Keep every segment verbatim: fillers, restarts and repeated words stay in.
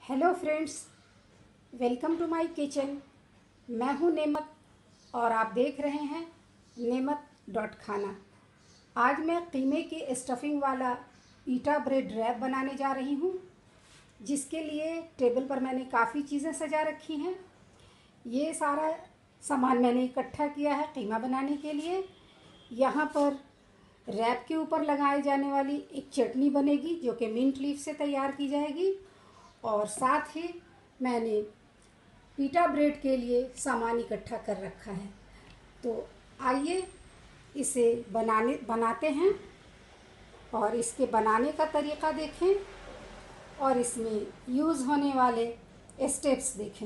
Hello friends, welcome to my kitchen. मैं हूं नेमत और आप देख रहे हैं नेमत डॉट खाना। आज मैं कीमे की स्टफिंग वाला पीटा ब्रेड रैप बनाने जा रही हूं, जिसके लिए टेबल पर मैंने काफ़ी चीज़ें सजा रखी हैं। ये सारा सामान मैंने इकट्ठा किया है कीमा बनाने के लिए। यहाँ पर रैप के ऊपर लगाए जाने वाली एक चटनी बनेगी जो कि मिंट लीफ से तैयार की जाएगी, और साथ ही मैंने पीटा ब्रेड के लिए सामान इकट्ठा कर रखा है। तो आइए इसे बनाने बनाते हैं और इसके बनाने का तरीक़ा देखें और इसमें यूज़ होने वाले स्टेप्स देखें।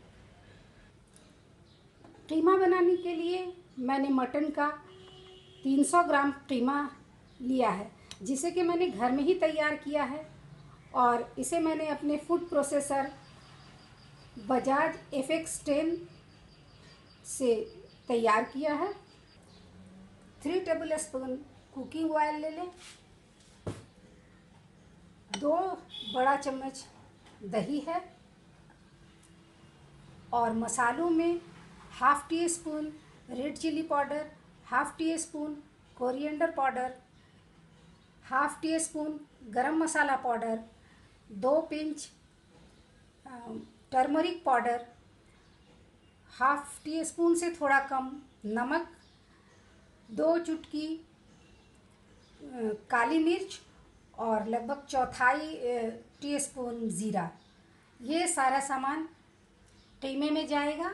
कीमा बनाने के लिए मैंने मटन का तीन सौ ग्राम कीमा लिया है, जिसे कि मैंने घर में ही तैयार किया है, और इसे मैंने अपने food processor Bajaj F X ten से तैयार किया है। Three tablespoon cooking oil ले लें, दो बड़ा चम्मच दही है, और मसालों में half teaspoon red chilli powder, half teaspoon coriander powder, half teaspoon garam masala powder, दो pinch turmeric powder, half teaspoon से थोड़ा कम नमक, दो चुटकी काली मिर्च और लगभग चौथाई टी स्पून ज़ीरा। ये सारा सामान कीमे में जाएगा।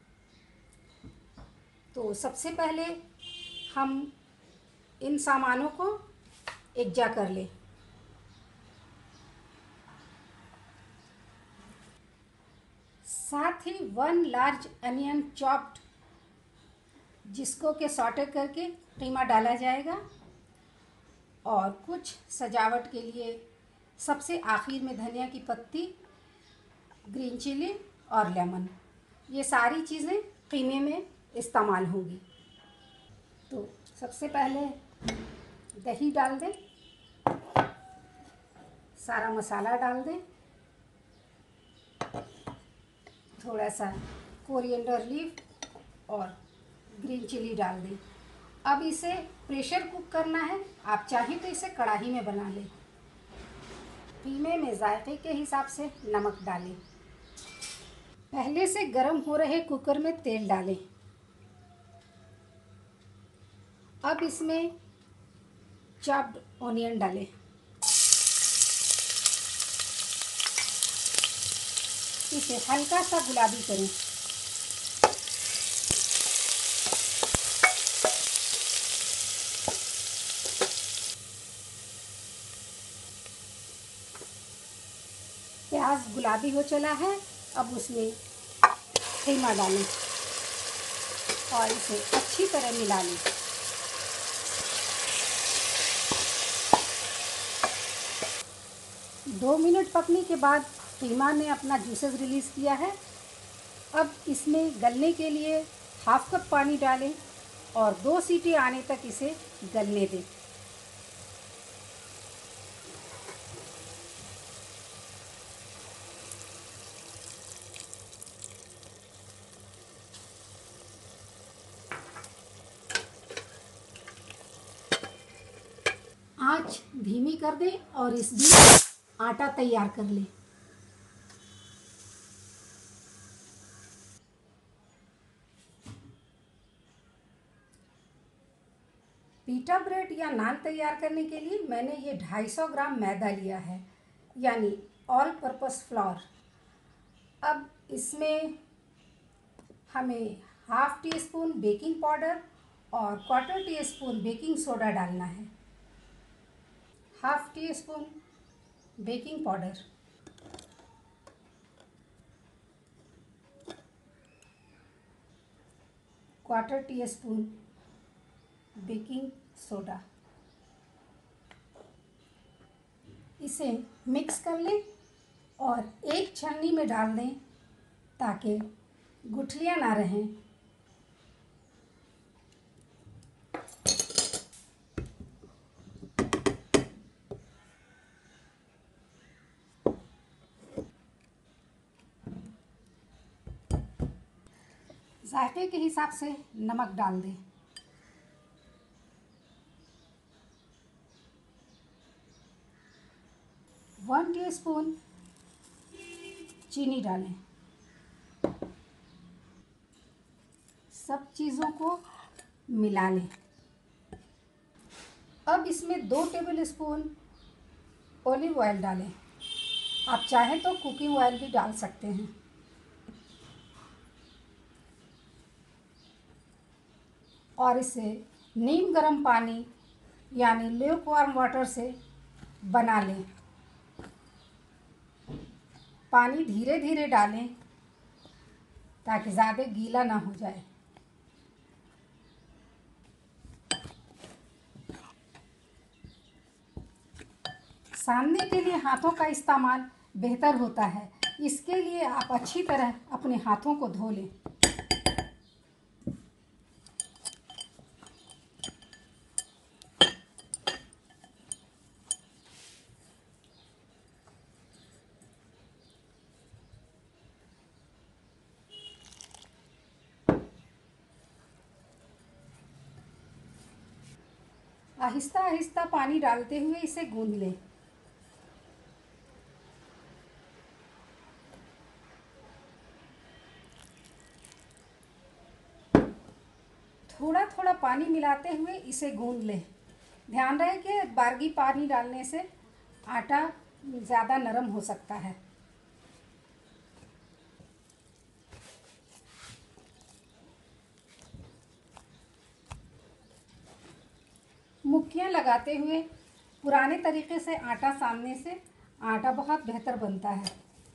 तो सबसे पहले हम इन सामानों को एकजा कर लें। साथ ही वन लार्ज अनियन चॉप्ड, जिसको के सॉटे करके कीमा डाला जाएगा, और कुछ सजावट के लिए सबसे आखिर में धनिया की पत्ती, ग्रीन चिली और लेमन। ये सारी चीज़ें कीमे में इस्तेमाल होंगी। तो सबसे पहले दही डाल दें, सारा मसाला डाल दें, थोड़ा सा कोरिएंडर लीफ और ग्रीन चिली डाल दें। अब इसे प्रेशर कुक करना है। आप चाहें तो इसे कढ़ाई में बना लें। कीमे में जायके के हिसाब से नमक डालें। पहले से गर्म हो रहे कुकर में तेल डालें। अब इसमें चॉप्ड ऑनियन डालें। इसे हल्का सा गुलाबी करें। प्याज गुलाबी हो चला है। अब उसमें कीमा डालें और इसे अच्छी तरह मिला लें। दो मिनट पकने के बाद कीमा ने अपना जूसेस रिलीज़ किया है। अब इसमें गलने के लिए हाफ कप पानी डालें और दो सीटी आने तक इसे गलने दें। आंच धीमी कर दें और इस बीच आटा तैयार कर लें। पीटा ब्रेड या नान तैयार करने के लिए मैंने ये ढाई सौ ग्राम मैदा लिया है, यानी ऑल पर्पस फ्लोर। अब इसमें हमें half teaspoon baking powder और quarter teaspoon baking soda डालना है। Half teaspoon baking powder, quarter teaspoon baking soda. इसे मिक्स कर लें और एक छन्नी में डाल दें ताकि गुठलियाँ ना रहें। जायके के हिसाब से नमक डाल दें। वन टीस्पून चीनी डालें। सब चीज़ों को मिला लें। अब इसमें दो टेबल स्पून ऑलिव ऑयल डालें। आप चाहें तो कुकिंग ऑयल भी डाल सकते हैं। और इसे नीम गर्म पानी यानी ल्यूक वार्म वाटर से बना लें। पानी धीरे धीरे डालें ताकि ज़्यादा गीला ना हो जाए। सानने के लिए हाथों का इस्तेमाल बेहतर होता है, इसके लिए आप अच्छी तरह अपने हाथों को धो लें। आहिस्ता आहिस्ता पानी डालते हुए इसे गूंद लें। थोड़ा थोड़ा पानी मिलाते हुए इसे गूंद लें। ध्यान रहे कि बारगी पानी डालने से आटा ज़्यादा नरम हो सकता है। मुक्कियाँ लगाते हुए पुराने तरीके से आटा सानने से आटा बहुत बेहतर बनता है।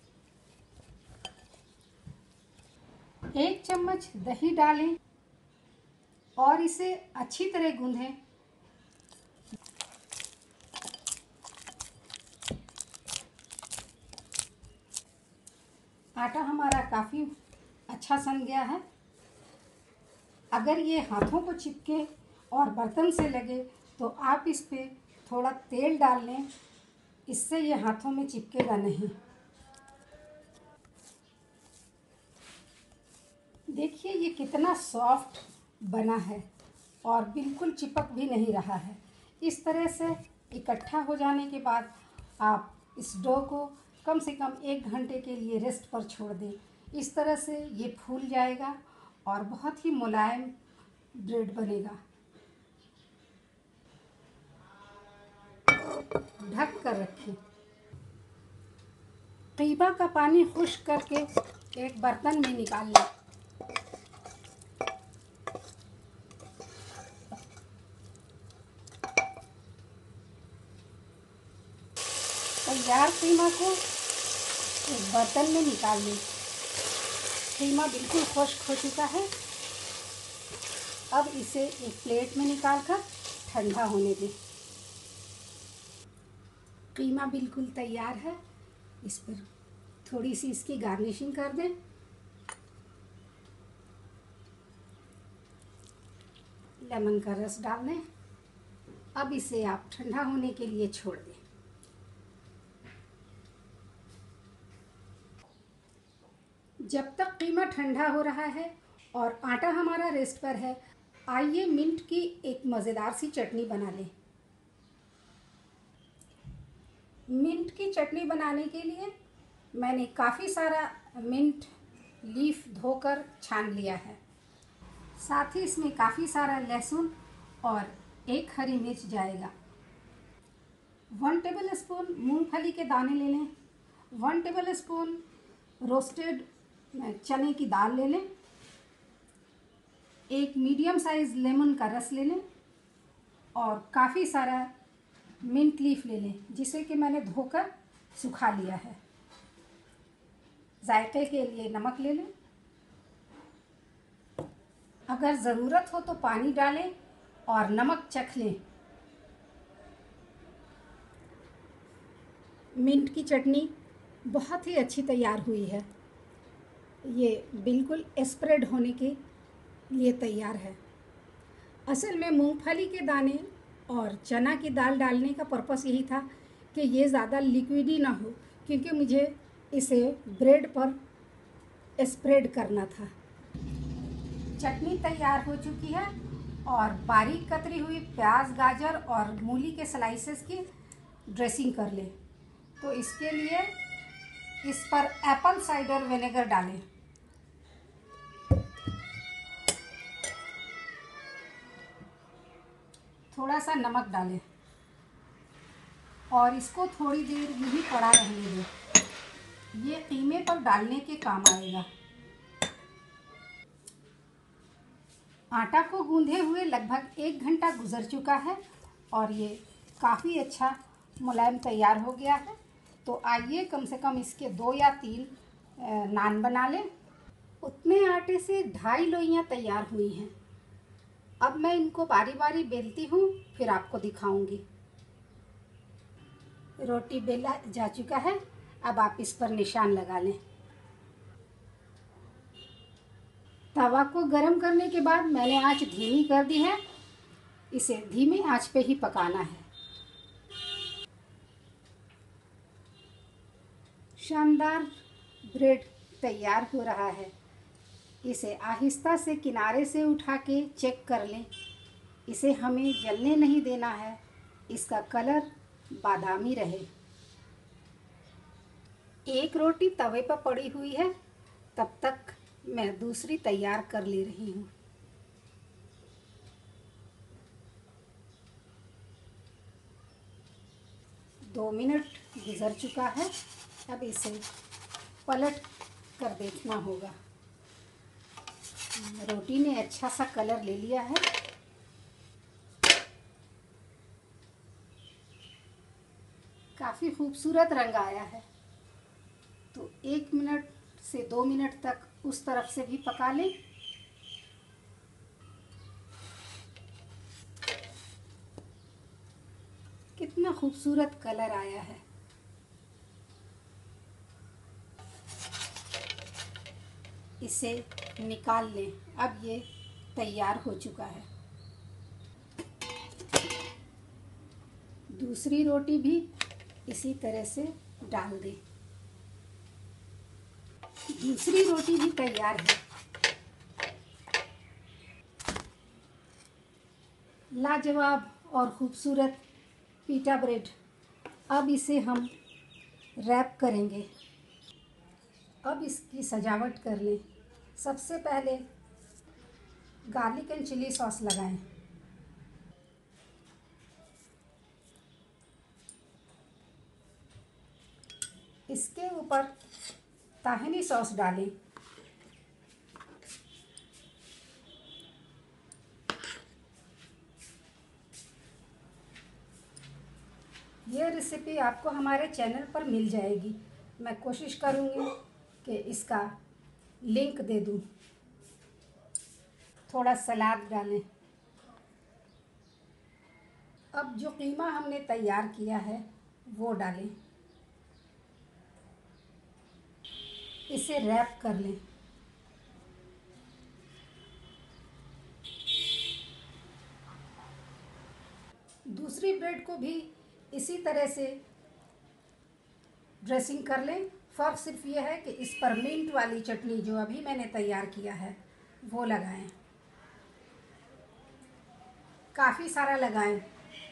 एक चम्मच दही डालें और इसे अच्छी तरह गूंदें। आटा हमारा काफ़ी अच्छा सन गया है। अगर ये हाथों को चिपके और बर्तन से लगे तो आप इस पे थोड़ा तेल डाल लें, इससे ये हाथों में चिपकेगा नहीं। देखिए ये कितना सॉफ्ट बना है और बिल्कुल चिपक भी नहीं रहा है। इस तरह से इकट्ठा हो जाने के बाद आप इस डो को कम से कम एक घंटे के लिए रेस्ट पर छोड़ दें। इस तरह से ये फूल जाएगा और बहुत ही मुलायम ब्रेड बनेगा। ढक कर रखें। कीमा का पानी खुश्क करके एक बर्तन में निकाल लें। तैयार कीमा को एक बर्तन में निकाल लें। कीमा बिल्कुल खुश्क हो चुका है। अब इसे एक प्लेट में निकाल कर ठंडा होने दें। कीमा बिल्कुल तैयार है। इस पर थोड़ी सी इसकी गार्निशिंग कर दें। लेमन का रस डाल दें। अब इसे आप ठंडा होने के लिए छोड़ दें। जब तक कीमा ठंडा हो रहा है और आटा हमारा रेस्ट पर है, आइए मिंट की एक मज़ेदार सी चटनी बना लें। मिंट की चटनी बनाने के लिए मैंने काफ़ी सारा मिंट लीफ धोकर छान लिया है। साथ ही इसमें काफ़ी सारा लहसुन और एक हरी मिर्च जाएगा। वन टेबल स्पून मूंगफली के दाने ले लें। वन टेबल स्पून रोस्टेड चने की दाल ले लें। एक मीडियम साइज़ लेमन का रस ले लें और काफ़ी सारा मिंट लीफ ले लें, जिसे कि मैंने धोकर सुखा लिया है। जायके के लिए नमक ले लें। अगर ज़रूरत हो तो पानी डालें और नमक चख लें। मिंट की चटनी बहुत ही अच्छी तैयार हुई है। ये बिल्कुल स्प्रेड होने के लिए तैयार है। असल में मूंगफली के दाने और चना की दाल डालने का पर्पस यही था कि ये ज़्यादा लिक्विडी ना हो, क्योंकि मुझे इसे ब्रेड पर स्प्रेड करना था। चटनी तैयार हो चुकी है और बारीक कतरी हुई प्याज, गाजर और मूली के स्लाइसेस की ड्रेसिंग कर ले। तो इसके लिए इस पर एप्पल साइडर विनेगर डालें। थोड़ा सा नमक डालें और इसको थोड़ी देर यही पड़ा रहने दें। ये कीमे पर डालने के काम आएगा। आटा को गूंधे हुए लगभग एक घंटा गुजर चुका है और ये काफ़ी अच्छा मुलायम तैयार हो गया है। तो आइए कम से कम इसके दो या तीन नान बना लें। उतने आटे से ढाई लोइयाँ तैयार हुई हैं। अब मैं इनको बारी बारी बेलती हूँ, फिर आपको दिखाऊंगी। रोटी बेला जा चुका है, अब आप इस पर निशान लगा लें। तवा को गरम करने के बाद मैंने आंच धीमी कर दी है। इसे धीमी आंच पे ही पकाना है। शानदार ब्रेड तैयार हो रहा है। इसे आहिस्ता से किनारे से उठा के चेक कर लें। इसे हमें जलने नहीं देना है, इसका कलर बादामी रहे। एक रोटी तवे पर पड़ी हुई है, तब तक मैं दूसरी तैयार कर ले रही हूँ। दो मिनट गुजर चुका है, अब इसे पलट कर देखना होगा। रोटी ने अच्छा सा कलर ले लिया है। काफ़ी खूबसूरत रंग आया है। तो एक मिनट से दो मिनट तक उस तरफ से भी पका लें। कितना खूबसूरत कलर आया है। इसे निकाल लें। अब ये तैयार हो चुका है। दूसरी रोटी भी इसी तरह से डाल दें। दूसरी रोटी भी तैयार है। लाजवाब और खूबसूरत पिटा ब्रेड। अब इसे हम रैप करेंगे। अब इसकी सजावट कर लें। सबसे पहले गार्लिक एंड चिली सॉस लगाएं। इसके ऊपर ताहिनी सॉस डालें। यह रेसिपी आपको हमारे चैनल पर मिल जाएगी। मैं कोशिश करूँगी कि इसका लिंक दे दूँ। थोड़ा सलाद डालें। अब जो कीमा हमने तैयार किया है वो डालें। इसे रैप कर लें। दूसरी ब्रेड को भी इसी तरह से ड्रेसिंग कर लें। फ़र्क सिर्फ ये है कि इस पर मिंट वाली चटनी जो अभी मैंने तैयार किया है वो लगाएं। काफ़ी सारा लगाएं।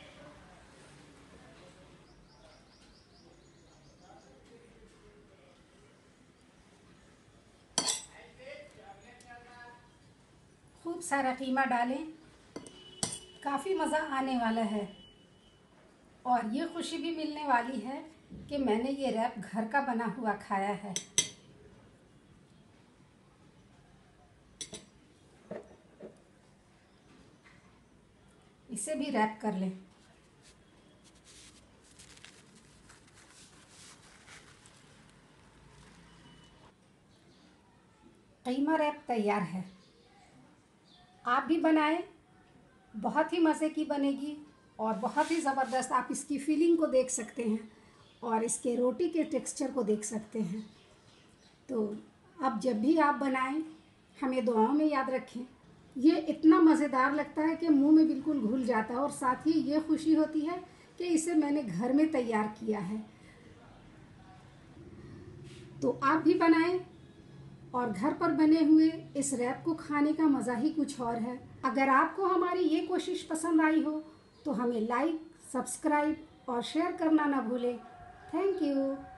खूब सारा कीमा डालें। काफ़ी मज़ा आने वाला है और ये खुशी भी मिलने वाली है कि मैंने ये रैप घर का बना हुआ खाया है। इसे भी रैप कर लें। कीमा रैप तैयार है। आप भी बनाएं, बहुत ही मज़े की बनेगी और बहुत ही ज़बरदस्त। आप इसकी फीलिंग को देख सकते हैं और इसके रोटी के टेक्सचर को देख सकते हैं। तो अब जब भी आप बनाएं, हमें दुआओं में याद रखें। ये इतना मज़ेदार लगता है कि मुंह में बिल्कुल घुल जाता है और साथ ही ये खुशी होती है कि इसे मैंने घर में तैयार किया है। तो आप भी बनाएं और घर पर बने हुए इस रैप को खाने का मज़ा ही कुछ और है। अगर आपको हमारी ये कोशिश पसंद आई हो तो हमें लाइक, सब्सक्राइब और शेयर करना ना भूलें। Thank you.